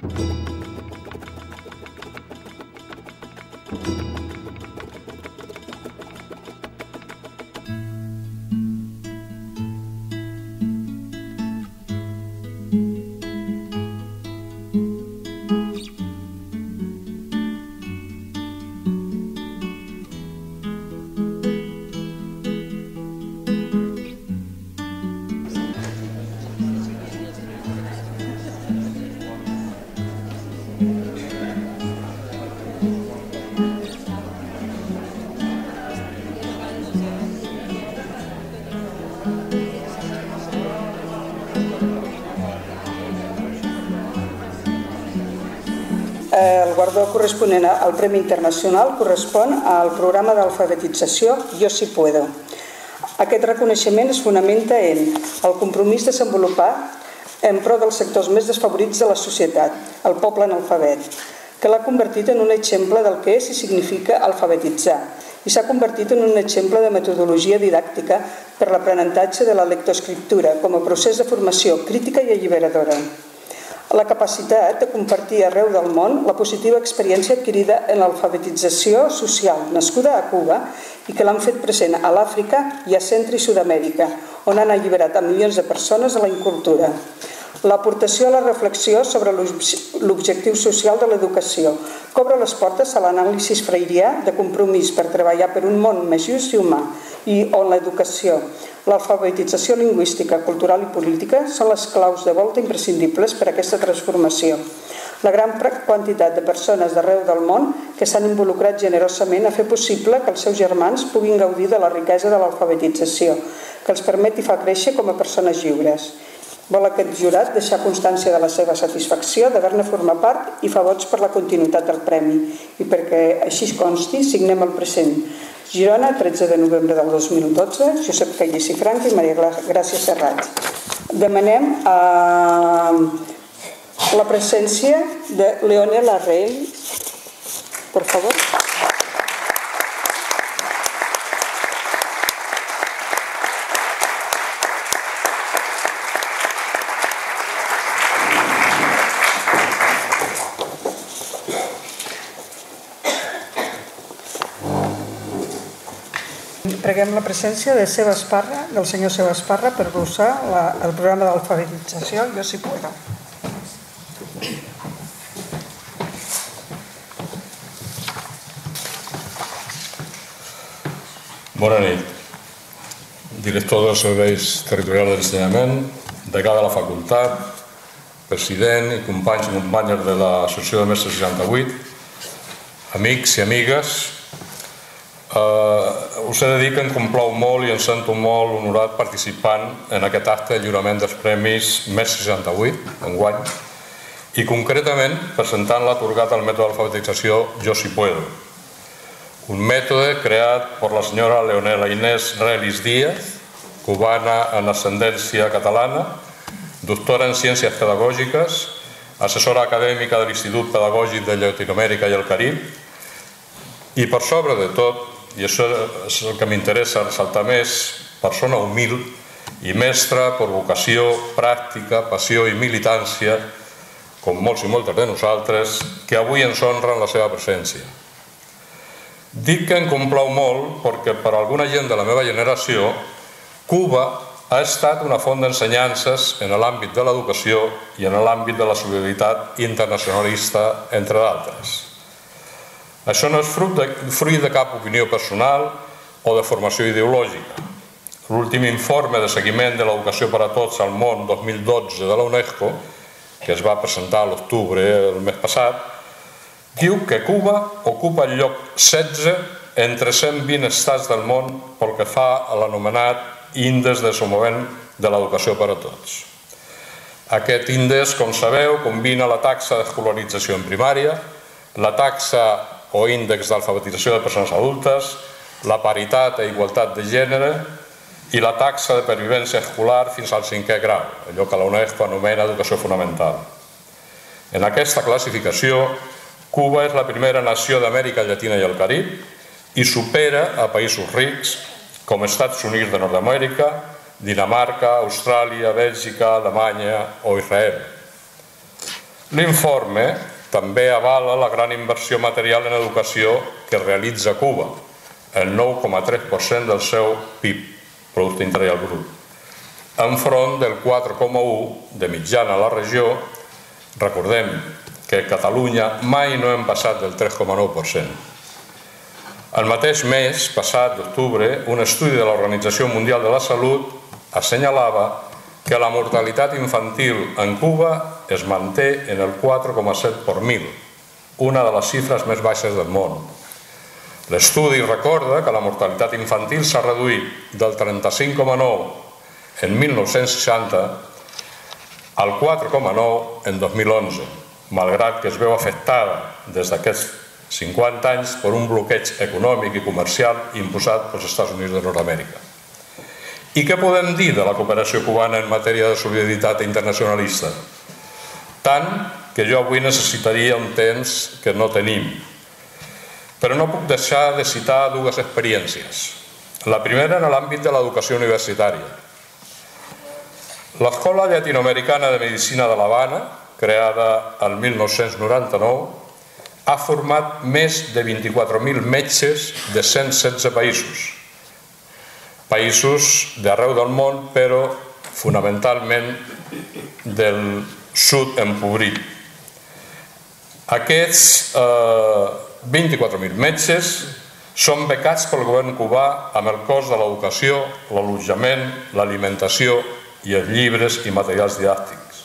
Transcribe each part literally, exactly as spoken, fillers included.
El guardó corresponent al Premi Internacional correspon al programa d'alfabetització Jo Si Puedo. Aquest reconeixement es fonamenta en el compromís de desenvolupar en pro dels sectors més desfavorits de la societat, el poble analfabet, que l'ha convertit en un exemple del que és i significa alfabetitzar i s'ha convertit en un exemple de metodologia didàctica per l'aprenentatge de la lectoescriptura com a procés de formació crítica i alliberadora. La capacitat de compartir arreu del món la positiva experiència adquirida en l'alfabetització social nascuda a Cuba i que l'han fet present a l'Àfrica i a Centre i Sud-amèrica, on han alliberat a milions de persones a la incultura. L'aportació a la reflexió sobre l'objectiu social de l'educació que obre les portes a l'anàlisi freirià de compromís per treballar per un món més just i humà i on l'educació, l'alfabetització lingüística, cultural i política són les claus de volta imprescindibles per a aquesta transformació. La gran quantitat de persones d'arreu del món que s'han involucrat generosament a fer possible que els seus germans puguin gaudir de la riquesa de l'alfabetització, que els permet i fa créixer com a persones lliures. Vol aquest jurat deixar constància de la seva satisfacció d'haver-ne format part i fa vots per la continuïtat del premi. I perquè així consti, signem el present. Girona, tretze de novembre del dos mil dotze, Josep Callís i Franca i Maria Gràcia Serrat. Demanem la presència de Leonel Arrell, per favor. Preguem la presència de Seba Esparra, del senyor Seba Esparra, per glossar el programa d'alfabetització Jo Si Puedo. Bona nit. Director dels serveis territorials d'ensenyament, degà de la facultat, president i companys i companyes de l'Associació de Mestres seixanta-vuit, amics i amigues, us he de dir que em complau molt i em sento molt honorat participant en aquest acte de lliurament dels Premis Mestres seixanta-vuit, enguany, i concretament presentant l'atorgat al mètode d'alfabetització Jo Si Puedo, un mètode creat per la senyora Leonela Inés Relis Díaz, cubana en ascendència catalana, doctora en Ciències Pedagògiques, assessora acadèmica de l'Institut Pedagògic de Llatinoamèrica i el Carib, i per sobre de tot, i això és el que m'interessa ressaltar més, persona humil i mestra per vocació, pràctica, passió i militància, com molts i moltes de nosaltres, que avui ens honren la seva presència. Dic que em complau molt perquè per alguna gent de la meva generació, Cuba ha estat una font d'ensenyances en l'àmbit de l'educació i en l'àmbit de la solidaritat internacionalista, entre d'altres. Això no és fruit de cap opinió personal o de formació ideològica. L'últim informe de seguiment de l'educació per a tots al món dos mil dotze de la UNESCO, que es va presentar a l'octubre del mes passat, diu que Cuba ocupa el lloc setze entre cent vint estats del món pel que fa a l'anomenat índex de desenvolupament de l'educació per a tots. Aquest índex, com sabeu, combina la taxa d'escolarització en primària, la taxa o índex d'alfabetització de persones adultes, la paritat i igualtat de gènere i la taxa de pervivència escolar fins al cinquè grau, allò que la UNESCO anomena educació fonamental. En aquesta classificació, Cuba és la primera nació d'Amèrica Llatina i el Carib i supera a països rics com Estats Units de Nord-amèrica, Dinamarca, Austràlia, Bèlgica, Alemanya o Israel. L'informe també avala la gran inversió material en educació que realitza Cuba, el nou coma tres per cent del seu P I B, Producte Interior Brut, enfront del quatre coma u de mitjana a la regió. Recordem que a Catalunya mai no hem passat del tres coma nou per cent. El mateix mes passat d'octubre, un estudi de l'Organització Mundial de la Salut assenyalava que la mortalitat infantil en Cuba es manté en el quatre coma set per mil, una de les xifres més baixes del món. L'estudi recorda que la mortalitat infantil s'ha reduït del trenta-cinc coma nou en mil nou-cents seixanta al quatre coma nou en dos mil onze, malgrat que es veu afectada des d'aquests cinquanta anys per un bloqueig econòmic i comercial imposat pels Estats Units de Nord-Amèrica. I què podem dir de la cooperació cubana en matèria de solidaritat internacionalista? Tant que jo avui necessitaria un temps que no tenim. Però no puc deixar de citar dues experiències. La primera en l'àmbit de l'educació universitària. L'Escola Llatinoamericana de Medicina de l'Havana, creada el mil nou-cents noranta-nou, ha format més de vint-i-quatre mil metges de cent setze països. Països d'arreu del món, però fonamentalment del sud empobrit. Aquests vint-i-quatre mil metges són becats pel govern cubà amb el cost de l'educació, l'allotjament, l'alimentació i els llibres i materials didàctics.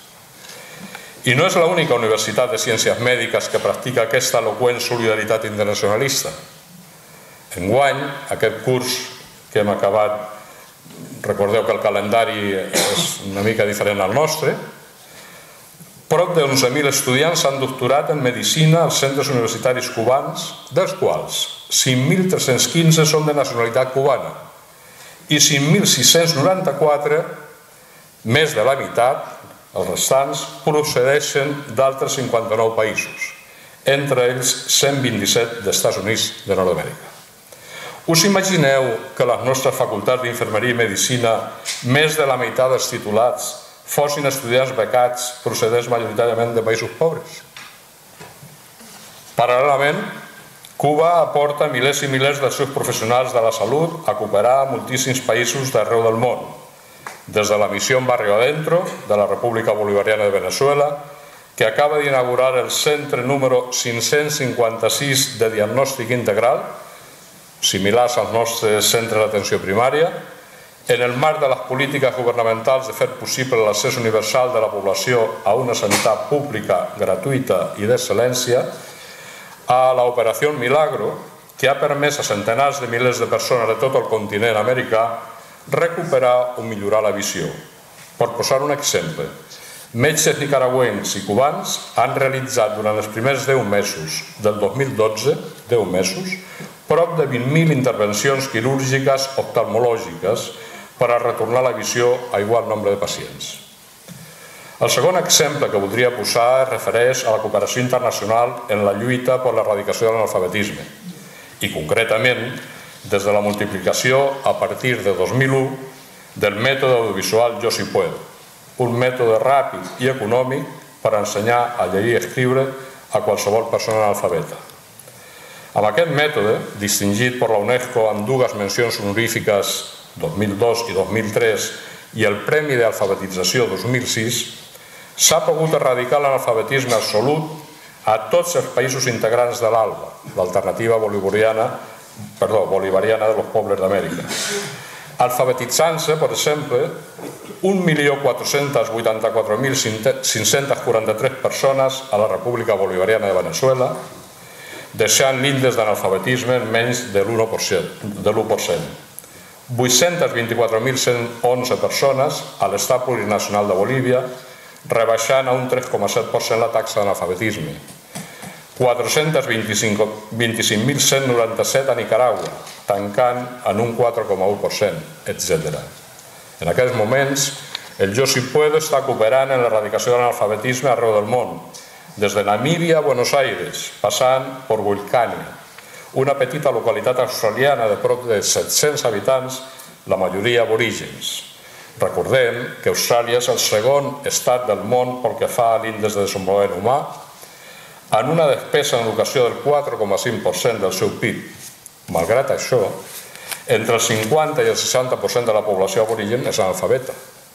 I no és l'única universitat de ciències mèdiques que practica aquesta eloqüent solidaritat internacionalista. Enguany, aquest curs que hem acabat, recordeu que el calendari és una mica diferent al nostre, prop d'onze mil estudiants s'han doctorat en medicina als centres universitaris cubans, dels quals cinc mil tres-cents quinze són de nacionalitat cubana i cinc mil sis-cents noranta-quatre, més de la meitat, els restants, procedeixen d'altres cinquanta-nou països, entre ells cent vint-i-set dels Estats Units de Nord-Amèrica. Us imagineu que les nostres facultats d'infermeria i medicina, més de la meitat dels titulats, fossin estudiants becats procedents majoritàriament de països pobres? Paral·lelament, Cuba aporta milers i milers dels seus professionals de la salut a cooperar a moltíssims països d'arreu del món, des de la missió Barrio Adentro de la República Bolivariana de Venezuela, que acaba d'inaugurar el centre número cinc-cents cinquanta-sis de diagnòstic integral, similars als nostres centres d'atenció primària, en el marc de les polítiques governamentals de fer possible l'accés universal de la població a una sanitat pública, gratuïta i d'excel·lència, a l'Operació Milagro, que ha permès a centenars de milers de persones de tot el continent americà recuperar o millorar la visió. Per posar un exemple, metges nicaragüens i cubans han realitzat durant els primers deu mesos del dos mil dotze, deu mesos, prop de vint mil intervencions quirúrgiques oftalmològiques per a retornar la visió a igual nombre de pacients. El segon exemple que voldria posar es refereix a la cooperació internacional en la lluita per l'erradicació de l'analfabetisme i, concretament, des de la multiplicació a partir de dos mil u del mètode audiovisual Yo Sí Puedo, un mètode ràpid i econòmic per ensenyar a llegir i escriure a qualsevol persona analfabeta. Amb aquest mètode, distingit per la UNESCO amb dues mencions honorífiques dos mil dos i dos mil tres i el Premi d'Alfabetització dos mil sis, s'ha pogut erradicar l'analfabetisme absolut a tots els països integrants de l'ALBA, l'Alternativa Bolivariana, perdó, Bolivariana de los Pobles d'Amèrica, alfabetitzant-se, per exemple, un milió quatre-cents vuitanta-quatre mil cinc-cents quaranta-tres persones a la República Bolivariana de Venezuela, deixant l'índex d'analfabetisme en menys de l'u per cent. vuit-cents vint-i-quatre mil cent onze persones a l'Estat Plurinacional de Bolívia, rebaixant a un tres coma set per cent la taxa d'analfabetisme. quatre-cents vint-i-cinc mil cent noranta-set a Nicaragua, tancant en un quatre coma u per cent, etcètera. En aquests moments, el Yo Sí Puedo està cooperant en l'erradicació de l'analfabetisme arreu del món, des de Namíbia a Buenos Aires, passant per Vulcània, una petita localitat australiana de prop de set-cents habitants, la majoria aborígens. Recordem que Austràlia és el segon estat del món pel que fa a l'índex de desenvolupament humà, en una despesa en educació del quatre coma cinc per cent del seu P I B. Malgrat això, entre el cinquanta i el seixanta per cent de la població aborigen és analfabeta.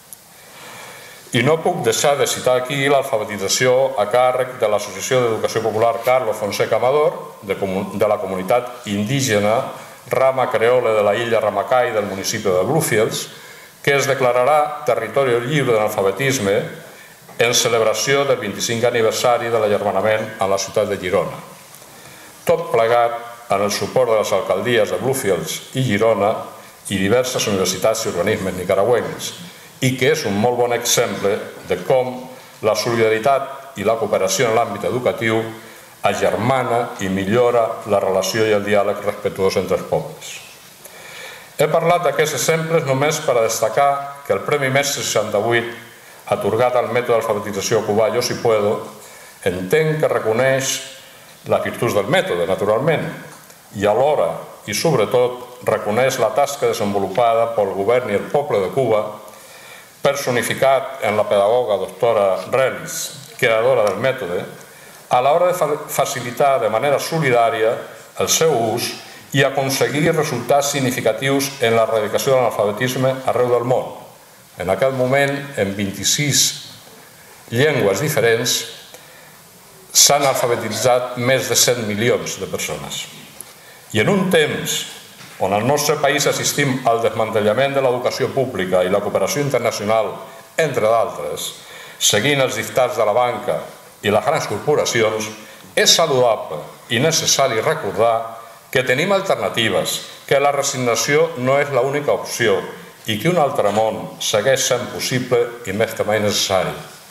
I no puc deixar de citar aquí l'alfabetització a càrrec de l'Associació d'Educació Popular Carlos Fonseca Amador, de la comunitat indígena Rama Creole de la illa Ramacay del municipi de Bluefields, que es declararà territori lliure d'analfabetisme en celebració del vint-i-cinquè aniversari de l'agermanament a la ciutat de Girona. Tot plegat en el suport de les alcaldies de Bluefields i Girona i diverses universitats i organismes nicaragüencs, i que és un molt bon exemple de com la solidaritat i la cooperació en l'àmbit educatiu agermana i millora la relació i el diàleg respectuós entre els pobles. He parlat d'aquests exemples només per a destacar que el Premi Mestre seixanta-vuit, atorgat al mètode d'alfabetització cubà Yo Si Puedo, entenc que reconeix les virtuts del mètode, naturalment, i alhora, i sobretot, reconeix la tasca desenvolupada pel govern i el poble de Cuba, personificat en la pedagoga doctora Relis, creadora del mètode, a l'hora de facilitar de manera solidària el seu ús i aconseguir resultats significatius en l'erradicació de l'analfabetisme arreu del món. En aquest moment, en vint-i-sis llengües diferents, s'han alfabetitzat més de cent milions de persones. I en un temps on al nostre país assistim al desmantellament de l'educació pública i la cooperació internacional, entre d'altres, seguint els dictats de la banca i les grans corporacions, és saludable i necessari recordar que tenim alternatives, que la resignació no és l'única opció i que un altre món segueix sent possible i més que mai necessari.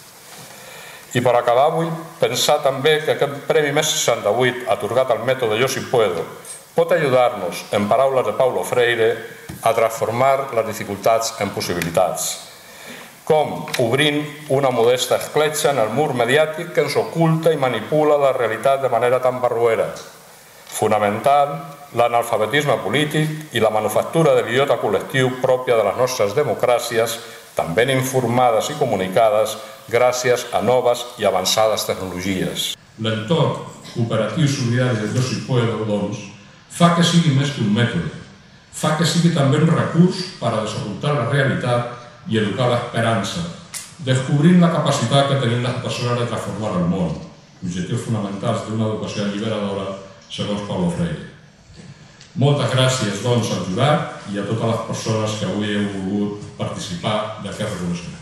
I per acabar vull pensar també que aquest Premi Mestre seixanta-vuit, atorgat al mètode Yo Si Puedo, pot ajudar-nos, en paraules de Paulo Freire, a transformar les dificultats en possibilitats. Com obrint una modesta escletxa en el mur mediàtic que ens oculta i manipula la realitat de manera tan barroera, fonamentant l'analfabetisme polític i la manufactura de l'idiota col·lectiu pròpia de les nostres democràcies, tan ben informades i comunicades gràcies a noves i avançades tecnologies. L'entorn cooperatiu solidari de Yo Si Puedo, doncs, fa que sigui més que un mètode, fa que sigui també un recurs per a desenvolupar la realitat i educar l'esperança, descobrint la capacitat que tenim les persones de transformar el món, objectius fonamentals d'una educació alliberadora, segons Paulo Freire. Moltes gràcies, doncs, al jurat i a totes les persones que avui heu volgut participar d'aquest reconeixement.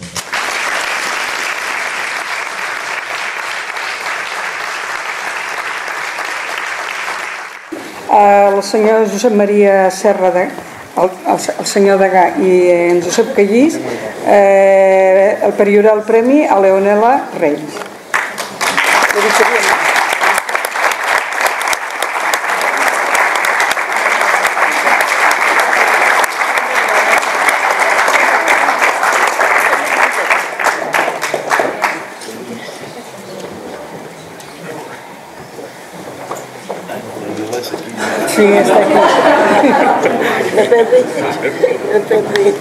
El senyor Josep Maria Serra, el, el senyor Degà i en Josep Callís, eh, el periodar el premi a Leonela Reis. Sí, está aquí. Me perdí. Me perdí.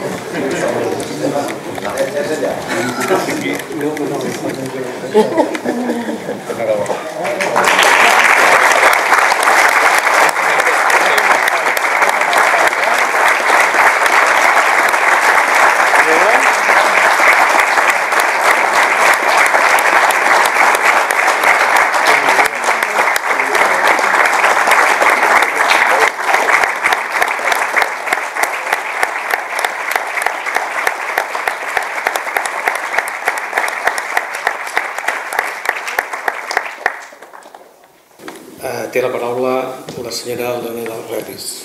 Tiene la palabra la señora Leonela Relis.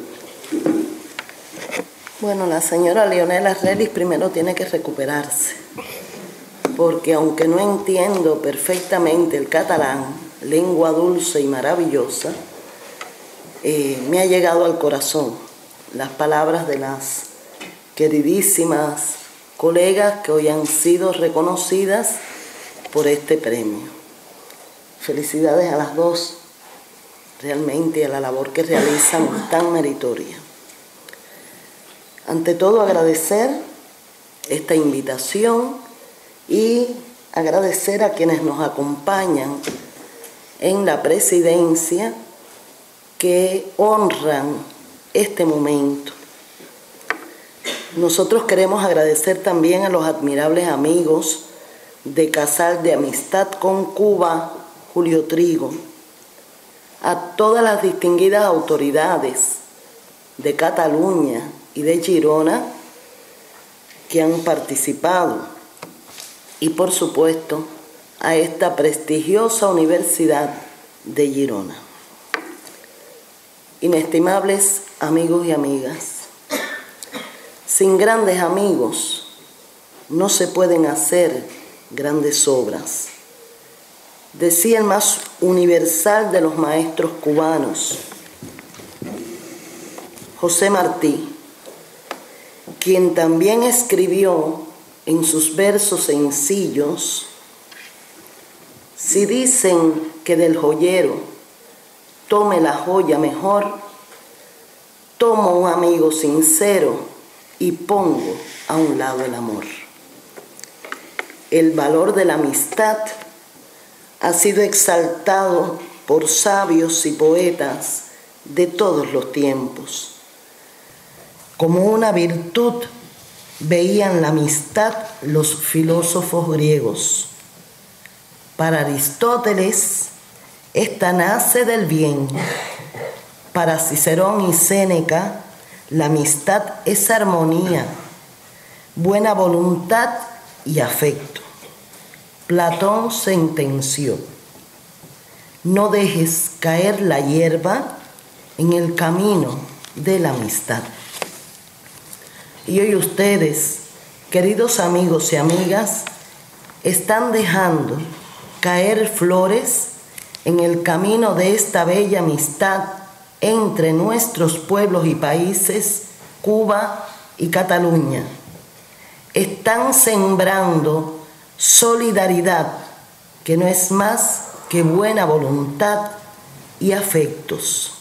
Bueno, la señora Leonela Relis primero tiene que recuperarse, porque aunque no entiendo perfectamente el catalán, lengua dulce y maravillosa, eh, me ha llegado al corazón las palabras de las queridísimas colegas que hoy han sido reconocidas por este premio. Felicidades a las dos, realmente a la labor que realizan tan meritoria. Ante todo, agradecer esta invitación y agradecer a quienes nos acompañan en la presidencia que honran este momento. Nosotros queremos agradecer también a los admirables amigos de Casal de Amistad con Cuba, Julio Trigo, a todas las distinguidas autoridades de Cataluña y de Girona que han participado y, por supuesto, a esta prestigiosa Universidad de Girona. Inestimables amigos y amigas, sin grandes amigos no se pueden hacer grandes obras. Decía el más universal de los maestros cubanos, José Martí, quien también escribió en sus versos sencillos: si dicen que del joyero tome la joya mejor, tomo un amigo sincero y pongo a un lado el amor. El valor de la amistad ha sido exaltado por sabios y poetas de todos los tiempos. Como una virtud veían la amistad los filósofos griegos. Para Aristóteles, esta nace del bien. Para Cicerón y Séneca, la amistad es armonía, buena voluntad y afecto. Platón sentenció: no dejes caer la hierba en el camino de la amistad. Y hoy ustedes, queridos amigos y amigas, están dejando caer flores en el camino de esta bella amistad entre nuestros pueblos y países, Cuba y Cataluña. Están sembrando solidaridad, que no es más que buena voluntad y afectos.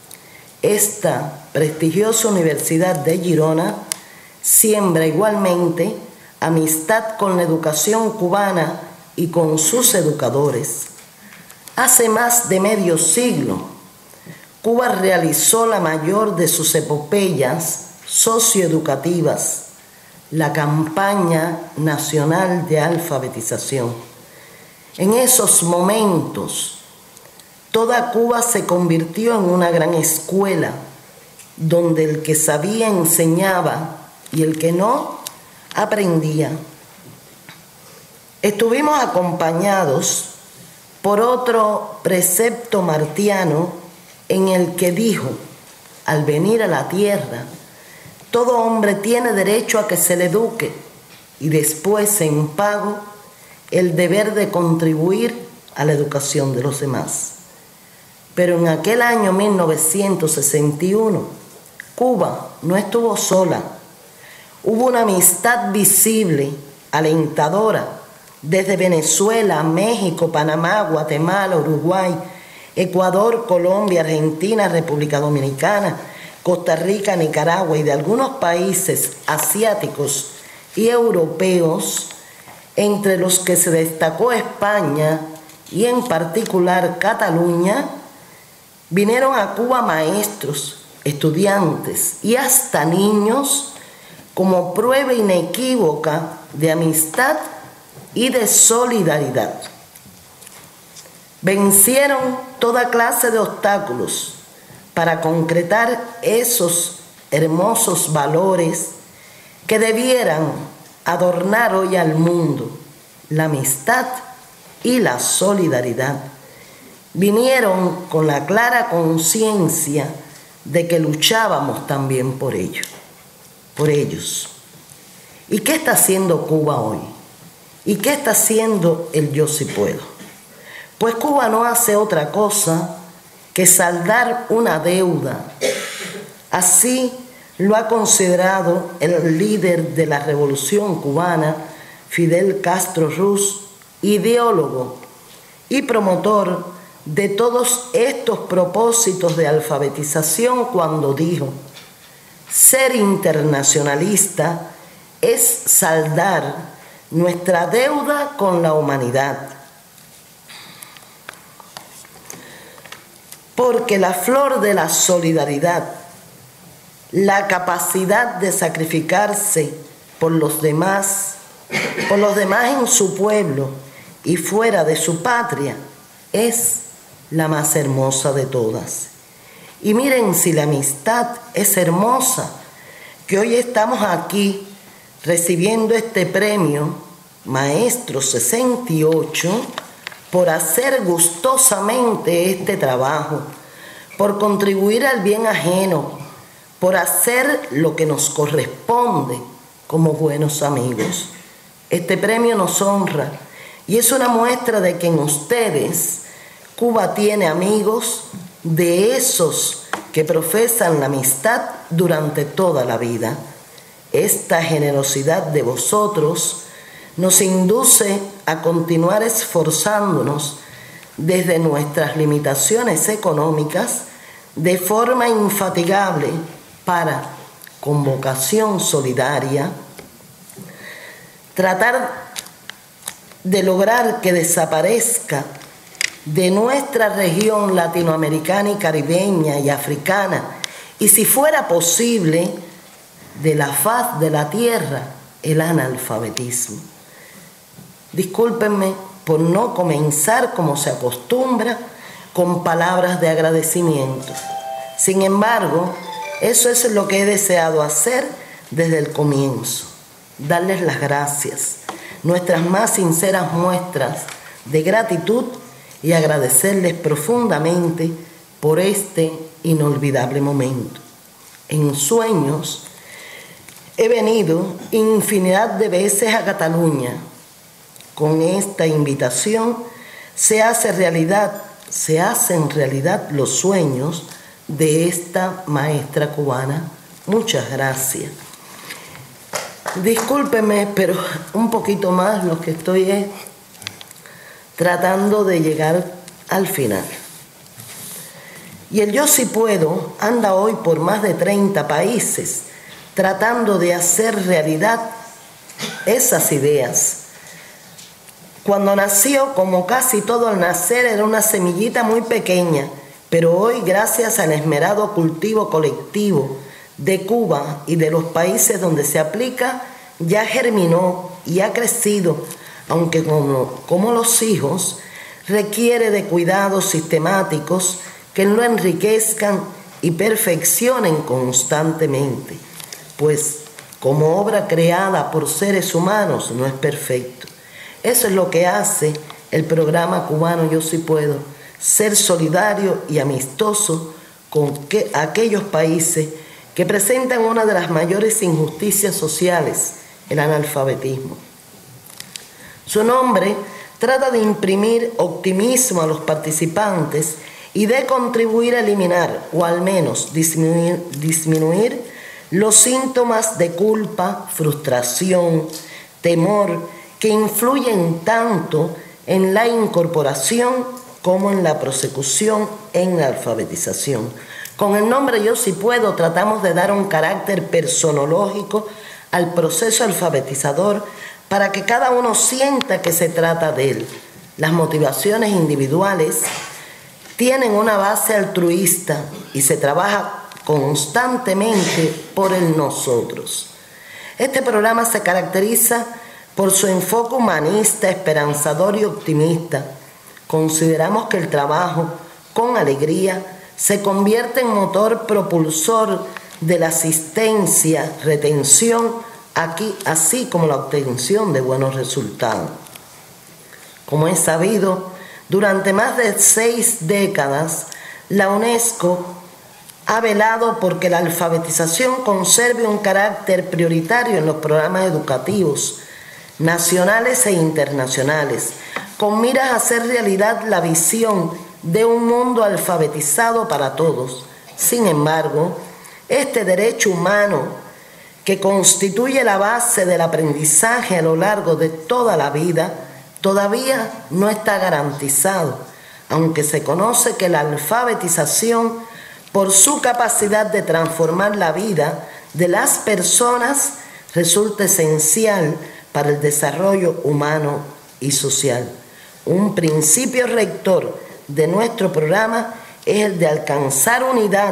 Esta prestigiosa Universidad de Girona siembra igualmente amistad con la educación cubana y con sus educadores. Hace más de medio siglo, Cuba realizó la mayor de sus epopeyas socioeducativas, la campaña nacional de alfabetización. En esos momentos, toda Cuba se convirtió en una gran escuela, donde el que sabía enseñaba y el que no, aprendía. Estuvimos acompañados por otro precepto martiano en el que dijo, al venir a la tierra, todo hombre tiene derecho a que se le eduque y después, en pago, el deber de contribuir a la educación de los demás. Pero en aquel año mil novecientos sesenta y uno, Cuba no estuvo sola. Hubo una amistad visible, alentadora, desde Venezuela, México, Panamá, Guatemala, Uruguay, Ecuador, Colombia, Argentina, República Dominicana, Costa Rica, Nicaragua y de algunos países asiáticos y europeos, entre los que se destacó España y en particular Cataluña. Vinieron a Cuba maestros, estudiantes y hasta niños como prueba inequívoca de amistad y de solidaridad. Vencieron toda clase de obstáculos para concretar esos hermosos valores que debieran adornar hoy al mundo, la amistad y la solidaridad. Vinieron con la clara conciencia de que luchábamos también por ello, por ellos. ¿Y qué está haciendo Cuba hoy? ¿Y qué está haciendo el Yo Sí Puedo? Pues Cuba no hace otra cosa que saldar una deuda. Así lo ha considerado el líder de la Revolución Cubana, Fidel Castro Ruz, ideólogo y promotor de todos estos propósitos de alfabetización, cuando dijo: ser internacionalista es saldar nuestra deuda con la humanidad. Porque la flor de la solidaridad, la capacidad de sacrificarse por los demás, por los demás en su pueblo y fuera de su patria, es la más hermosa de todas. Y miren si la amistad es hermosa, que hoy estamos aquí recibiendo este premio Maestro sesenta y ocho por hacer gustosamente este trabajo, por contribuir al bien ajeno, por hacer lo que nos corresponde como buenos amigos. Este premio nos honra y es una muestra de que en ustedes Cuba tiene amigos de esos que profesan la amistad durante toda la vida. Esta generosidad de vosotros nos induce a continuar esforzándonos desde nuestras limitaciones económicas de forma infatigable para, con vocación solidaria, tratar de lograr que desaparezca de nuestra región latinoamericana y caribeña y africana, y si fuera posible, de la faz de la tierra, el analfabetismo. Discúlpenme por no comenzar como se acostumbra con palabras de agradecimiento. Sin embargo, eso es lo que he deseado hacer desde el comienzo, darles las gracias, nuestras más sinceras muestras de gratitud y agradecerles profundamente por este inolvidable momento. En sueños he venido infinidad de veces a Cataluña. Con esta invitación se hace realidad, se hacen realidad los sueños de esta maestra cubana. Muchas gracias. Discúlpeme, pero un poquito más lo que estoy es tratando de llegar al final. Y el Yo Sí Puedo anda hoy por más de treinta países tratando de hacer realidad esas ideas. Cuando nació, como casi todo al nacer, era una semillita muy pequeña, pero hoy, gracias al esmerado cultivo colectivo de Cuba y de los países donde se aplica, ya germinó y ha crecido, aunque como, como los hijos, requiere de cuidados sistemáticos que lo enriquezcan y perfeccionen constantemente, pues como obra creada por seres humanos no es perfecto. Eso es lo que hace el programa cubano Yo Sí Puedo, ser solidario y amistoso con que, aquellos países que presentan una de las mayores injusticias sociales, el analfabetismo. Su nombre trata de imprimir optimismo a los participantes y de contribuir a eliminar, o al menos disminuir, disminuir los síntomas de culpa, frustración, temor, que influyen tanto en la incorporación como en la prosecución en la alfabetización. Con el nombre Yo Sí Puedo tratamos de dar un carácter personológico al proceso alfabetizador para que cada uno sienta que se trata de él. Las motivaciones individuales tienen una base altruista y se trabaja constantemente por el nosotros. Este programa se caracteriza por su enfoque humanista, esperanzador y optimista. Consideramos que el trabajo con alegría se convierte en motor propulsor de la asistencia, retención, aquí, así como la obtención de buenos resultados. Como es sabido, durante más de seis décadas, la UNESCO ha velado porque la alfabetización conserve un carácter prioritario en los programas educativos nacionales e internacionales, con miras a hacer realidad la visión de un mundo alfabetizado para todos. Sin embargo, este derecho humano, que constituye la base del aprendizaje a lo largo de toda la vida, todavía no está garantizado, aunque se conoce que la alfabetización, por su capacidad de transformar la vida de las personas, resulta esencial para el desarrollo humano y social. Un principio rector de nuestro programa es el de alcanzar unidad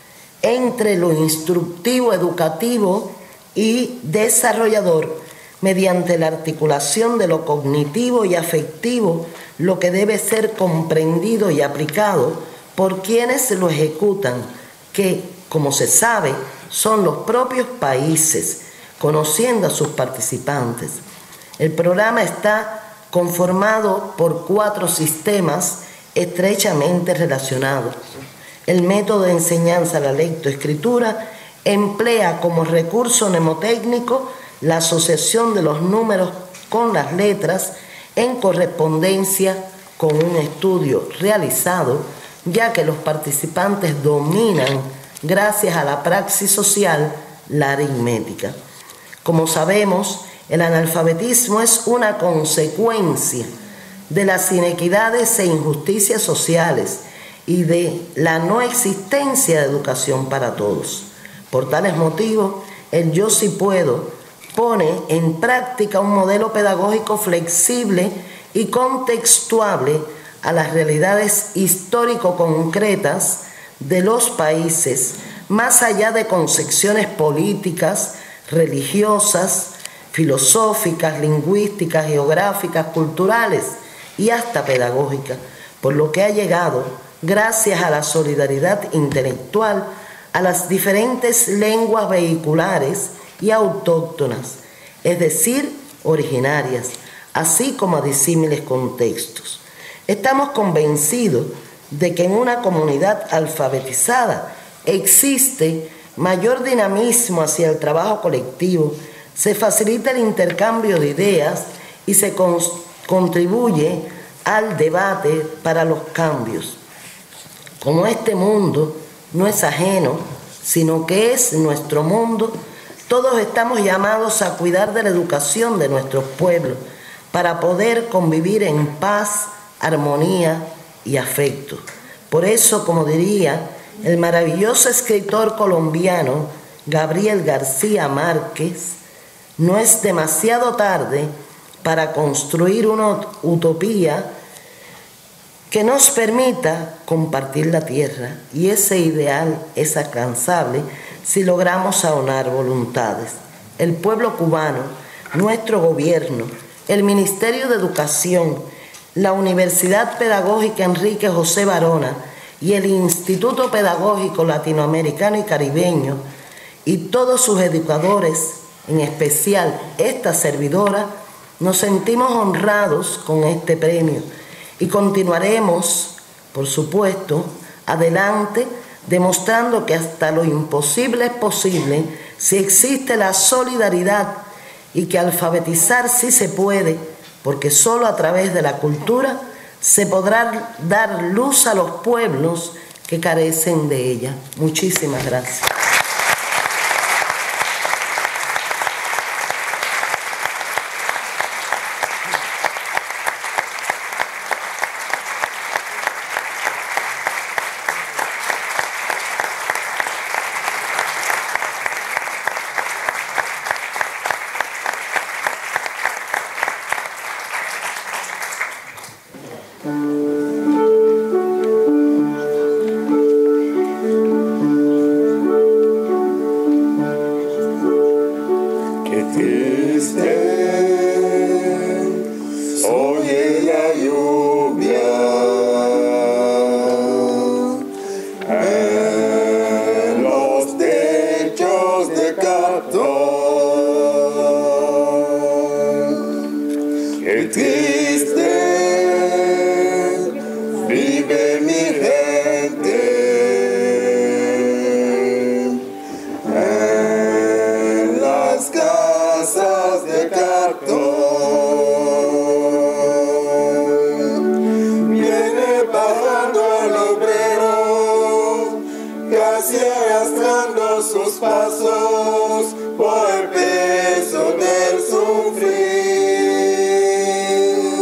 entre lo instructivo, educativo y desarrollador, mediante la articulación de lo cognitivo y afectivo, lo que debe ser comprendido y aplicado por quienes lo ejecutan, que, como se sabe, son los propios países, conociendo a sus participantes. El programa está conformado por cuatro sistemas estrechamente relacionados. El método de enseñanza, la lectoescritura, emplea como recurso mnemotécnico la asociación de los números con las letras en correspondencia con un estudio realizado, ya que los participantes dominan, gracias a la praxis social, la aritmética. Como sabemos, el analfabetismo es una consecuencia de las inequidades e injusticias sociales y de la no existencia de educación para todos. Por tales motivos, el Yo Sí Puedo pone en práctica un modelo pedagógico flexible y contextuable a las realidades histórico-concretas de los países, más allá de concepciones políticas, religiosas, filosóficas, lingüísticas, geográficas, culturales y hasta pedagógicas, por lo que ha llegado, gracias a la solidaridad intelectual, a las diferentes lenguas vehiculares y autóctonas, es decir, originarias, así como a disímiles contextos. Estamos convencidos de que en una comunidad alfabetizada existe mayor dinamismo hacia el trabajo colectivo, se facilita el intercambio de ideas y se con- contribuye al debate para los cambios. Como este mundo no es ajeno, sino que es nuestro mundo, todos estamos llamados a cuidar de la educación de nuestros pueblos para poder convivir en paz, armonía y afecto. Por eso, como diría el maravilloso escritor colombiano Gabriel García Márquez, no es demasiado tarde para construir una utopía que nos permita compartir la tierra, y ese ideal es alcanzable si logramos aunar voluntades. El pueblo cubano, nuestro gobierno, el Ministerio de Educación, la Universidad Pedagógica Enrique José Barona y el Instituto Pedagógico Latinoamericano y Caribeño y todos sus educadores, en especial esta servidora, nos sentimos honrados con este premio y continuaremos, por supuesto, adelante, demostrando que hasta lo imposible es posible si existe la solidaridad y que alfabetizar sí se puede, porque solo a través de la cultura se podrá dar luz a los pueblos que carecen de ella. Muchísimas gracias. Por el peso del sufrir.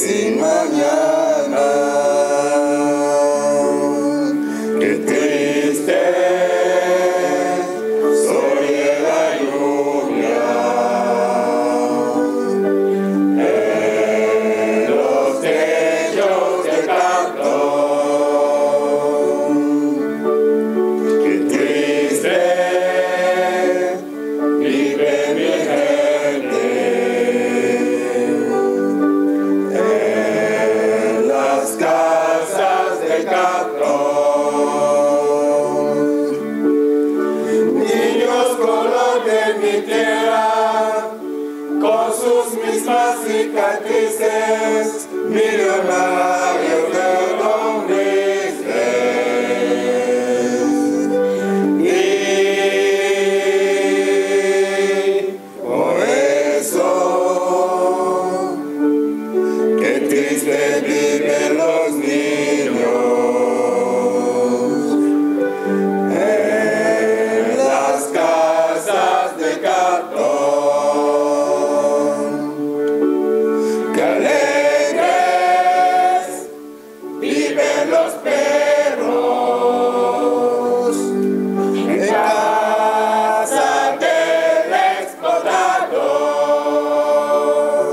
sin mañana. Qué triste soy de la lluvia en los techos de cartón. Qué triste vive mi gente en las casas de cartón. Niños color de mi tierra, con sus mismas cicatrices, millonarios de lombrices. Y por eso, qué triste viven los niños en las casas de cartón. Qué alegres viven los perros en casa del explotador.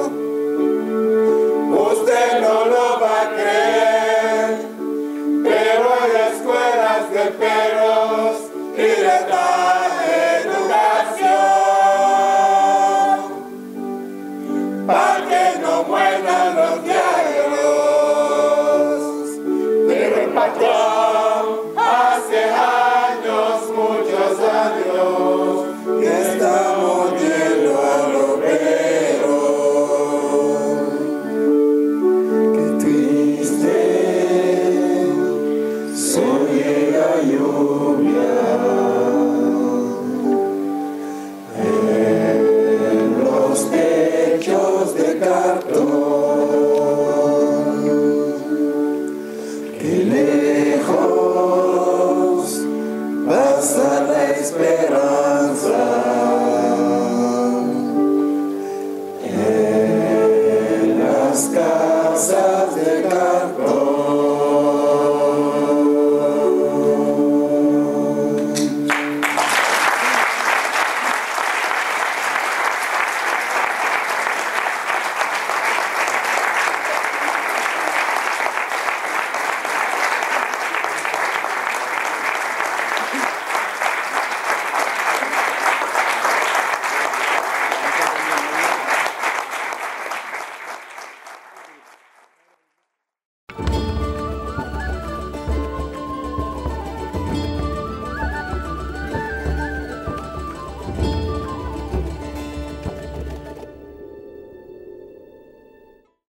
Usted no lo va a creer, pero hay escuelas de perros y les dan educación para que no mueran los diarios. Pero el patrón hace años, muchos años, que estamos viendo al obrero. Qué triste soy de la lluvia en los techos de cartón. Qué lejos pasa la esperanza en las casas de cartón.